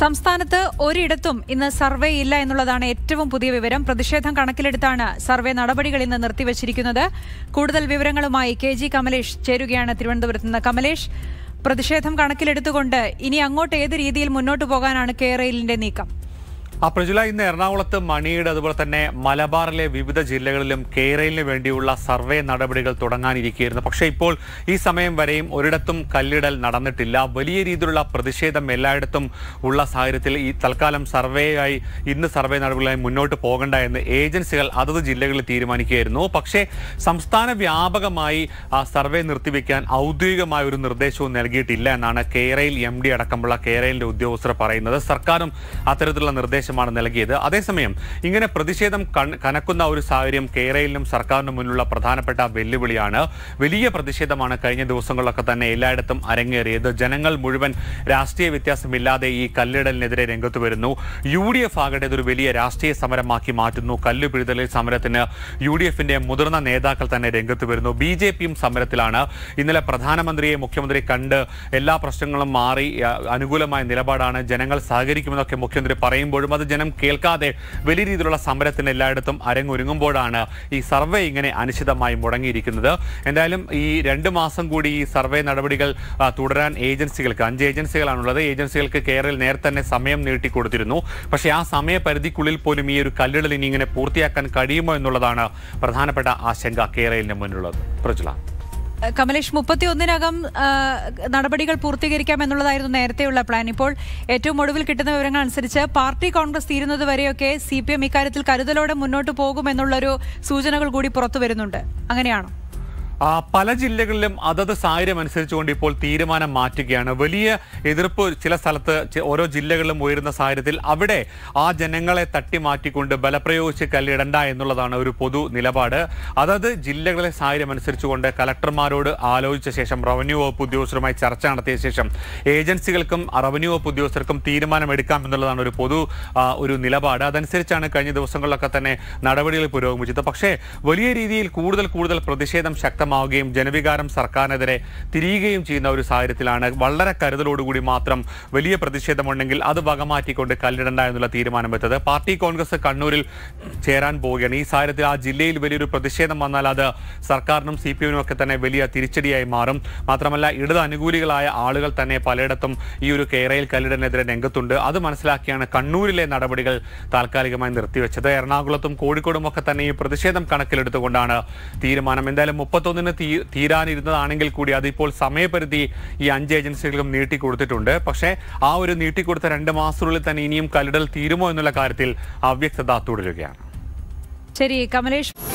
സംസ്ഥാനത്ത് ഒരിടത്തും ഇന്ന് സർവേ ഇല്ല എന്നുള്ളതാണ് ഏറ്റവും പുതിയ വിവരം. പ്രതിഷേധം കണക്കിലെടുത്താണ് സർവേ നടപടികൾ ഇന്ന് നിർത്തിവച്ചിരിക്കുന്നത്. കൂടുതൽ വിവരങ്ങളുമായി KG കമലേഷ് ചേരുകയാണ് തിരുവനന്തപുരത്ത് നിന്ന്. കമലേഷ്, പ്രതിഷേധം കണക്കിലെടുത്തുകൊണ്ട് ഇനി അങ്ങോട്ട് ഏത് രീതിയിൽ മുന്നോട്ട് പോകാനാണ് കേരളിന്റെ നീക്കം? പ്രജുല, ഇന്ന് എറണാകുളത്ത് മണിയുടെ അതുപോലെ തന്നെ മലബാറിലെ വിവിധ ജില്ലകളിലും കേരളിന് വേണ്ടിയുള്ള സർവേ നടപടികൾ തുടങ്ങാനിരിക്കുകയായിരുന്നു. പക്ഷേ ഇപ്പോൾ ഈ സമയം വരെയും ഒരിടത്തും കല്ലിടൽ നടന്നിട്ടില്ല. വലിയ രീതിയിലുള്ള പ്രതിഷേധം എല്ലായിടത്തും ഉള്ള സാഹചര്യത്തിൽ ഈ തൽക്കാലം ഇന്ന് സർവേ നടപടികളായി മുന്നോട്ട് പോകണ്ട എന്ന് ഏജൻസികൾ അതത് ജില്ലകളിൽ തീരുമാനിക്കുകയായിരുന്നു. പക്ഷേ സംസ്ഥാന വ്യാപകമായി സർവേ നിർത്തിവെക്കാൻ ഔദ്യോഗികമായ ഒരു നിർദ്ദേശവും നൽകിയിട്ടില്ല എന്നാണ് കേരയിൽ MD അടക്കമുള്ള കേരളിന്റെ ഉദ്യോഗസ്ഥർ പറയുന്നത്. സർക്കാരും അത്തരത്തിലുള്ള നിർദ്ദേശം നൽകിയത്. അതേസമയം ഇങ്ങനെ പ്രതിഷേധം കനക്കുന്ന ഒരു സാഹചര്യം കേരളിനും സർക്കാരിനും മുന്നിലുള്ള പ്രധാനപ്പെട്ട വെല്ലുവിളിയാണ്. വലിയ പ്രതിഷേധമാണ് കഴിഞ്ഞ ദിവസങ്ങളിലൊക്കെ തന്നെ എല്ലായിടത്തും അരങ്ങേറിയത്. ജനങ്ങൾ മുഴുവൻ രാഷ്ട്രീയ വ്യത്യാസമില്ലാതെ ഈ കല്ലിടലിനെതിരെ രംഗത്ത് വരുന്നു. UDF ആകട്ടെ ഇതൊരു വലിയ രാഷ്ട്രീയ സമരമാക്കി മാറ്റുന്നു. കല്ലുപിഴുതലിൽ സമരത്തിന് UDFന്റെ മുതിർന്ന നേതാക്കൾ തന്നെ രംഗത്ത് വരുന്നു. BJPയും സമരത്തിലാണ്. ഇന്നലെ പ്രധാനമന്ത്രിയെ മുഖ്യമന്ത്രി കണ്ട് എല്ലാ പ്രശ്നങ്ങളും മാറി അനുകൂലമായ നിലപാടാണ്, ജനങ്ങൾ സഹകരിക്കുമെന്നൊക്കെ മുഖ്യമന്ത്രി പറയുമ്പോഴും അത് ജനം കേൾക്കാതെ വലിയ രീതിയിലുള്ള സമരത്തിന് എല്ലായിടത്തും അരങ്ങൊരുങ്ങുമ്പോഴാണ് ഈ സർവേ ഇങ്ങനെ അനിശ്ചിതമായി മുടങ്ങിയിരിക്കുന്നത്. എന്തായാലും ഈ 2 മാസം കൂടി ഈ സർവേ നടപടികൾ തുടരാൻ ഏജൻസികൾക്ക് 5 ഏജൻസികളാണുള്ളത്. ഏജൻസികൾക്ക് കേരളത്തിൽ നേരത്തെ തന്നെ സമയം നീട്ടിക്കൊടുത്തിരുന്നു. പക്ഷേ ആ സമയപരിധിക്കുള്ളിൽ പോലും ഈ ഒരു കല്ലിടൽ ഇനി ഇങ്ങനെ പൂർത്തിയാക്കാൻ കഴിയുമോ എന്നുള്ളതാണ് പ്രധാനപ്പെട്ട ആശങ്ക കേരളത്തിന് മുന്നിലുള്ളത്. പ്രജുല, കമലേഷ്, 31-നകം നടപടികൾ പൂർത്തീകരിക്കാമെന്നുള്ളതായിരുന്നു നേരത്തെയുള്ള പ്ലാൻ. ഇപ്പോൾ ഏറ്റവും ഒടുവിൽ കിട്ടുന്ന വിവരങ്ങൾ അനുസരിച്ച് പാർട്ടി കോൺഗ്രസ് തീരുന്നത് വരെയൊക്കെ CPM ഇക്കാര്യത്തിൽ കരുതലോടെ മുന്നോട്ട് പോകുമെന്നുള്ളൊരു സൂചനകൾ കൂടി പുറത്തു വരുന്നുണ്ട്. അങ്ങനെയാണോ? പല ജില്ലകളിലും അതത് സാഹചര്യം അനുസരിച്ചുകൊണ്ട് ഇപ്പോൾ തീരുമാനം മാറ്റുകയാണ്. വലിയ എതിർപ്പ് ചില സ്ഥലത്ത് ഓരോ ജില്ലകളിലും ഉയരുന്ന സാഹചര്യത്തിൽ അവിടെ ആ ജനങ്ങളെ തട്ടിമാറ്റിക്കൊണ്ട് ബലപ്രയോഗിച്ച് കല്ലിടണ്ട എന്നുള്ളതാണ് ഒരു പൊതു നിലപാട്. അതത് ജില്ലകളെ സാഹചര്യം അനുസരിച്ചുകൊണ്ട് കലക്ടർമാരോട് ആലോചിച്ച ശേഷം റവന്യൂ വകുപ്പ് ഉദ്യോഗസ്ഥരുമായി ചർച്ച നടത്തിയ ശേഷം ഏജൻസികൾക്കും റവന്യൂ വകുപ്പ് ഉദ്യോഗസ്ഥർക്കും തീരുമാനമെടുക്കാം എന്നുള്ളതാണ് ഒരു നിലപാട്. അതനുസരിച്ചാണ് കഴിഞ്ഞ ദിവസങ്ങളിലൊക്കെ തന്നെ നടപടികൾ പുരോഗമിച്ചത്. പക്ഷേ വലിയ രീതിയിൽ കൂടുതൽ പ്രതിഷേധം ശക്തമാവുകയും ജനവികാരം സർക്കാരിനെതിരെ തിരിയുകയും ചെയ്യുന്ന ഒരു സാഹചര്യത്തിലാണ് വളരെ കരുതലോടുകൂടി മാത്രം വലിയ പ്രതിഷേധമുണ്ടെങ്കിൽ അത് വകമാറ്റിക്കൊണ്ട് കല്ലിടണ്ട എന്നുള്ള തീരുമാനമെടുത്തത്. പാർട്ടി കോൺഗ്രസ് കണ്ണൂരിൽ ചേരാൻ പോവുകയാണ്. ഈ സാഹചര്യത്തിൽ ആ ജില്ലയിൽ വലിയൊരു പ്രതിഷേധം വന്നാൽ അത് സർക്കാരിനും CPM ഒക്കെ തന്നെ വലിയ തിരിച്ചടിയായി മാറും. മാത്രമല്ല ഇടത് അനുകൂലികളായ ആളുകൾ തന്നെ പലയിടത്തും ഈ ഒരു കേരളയിൽ കല്ലിടലിനെതിരെ രംഗത്തുണ്ട്. അത് മനസ്സിലാക്കിയാണ് കണ്ണൂരിലെ നടപടികൾ താൽക്കാലികമായി നിർത്തിവെച്ചത്. എറണാകുളത്തും കോഴിക്കോടും ഒക്കെ തന്നെ ഈ പ്രതിഷേധം കണക്കിലെടുത്തുകൊണ്ടാണ് തീരുമാനം. എന്തായാലും 31 തീരാനിരുന്നതാണെങ്കിൽ കൂടി അതിപ്പോൾ സമയപരിധി ഈ 5 ഏജൻസികൾക്കും നീട്ടിക്കൊടുത്തിട്ടുണ്ട്. പക്ഷേ ആ ഒരു നീട്ടിക്കൊടുത്ത 2 മാസത്തിനുള്ളിൽ തന്നെ ഇനിയും കല്ലിടൽ തീരുമോ എന്നുള്ള കാര്യത്തിൽ അവ്യക്തത തുടരുകയാണ്. ശരി കമലേഷ്.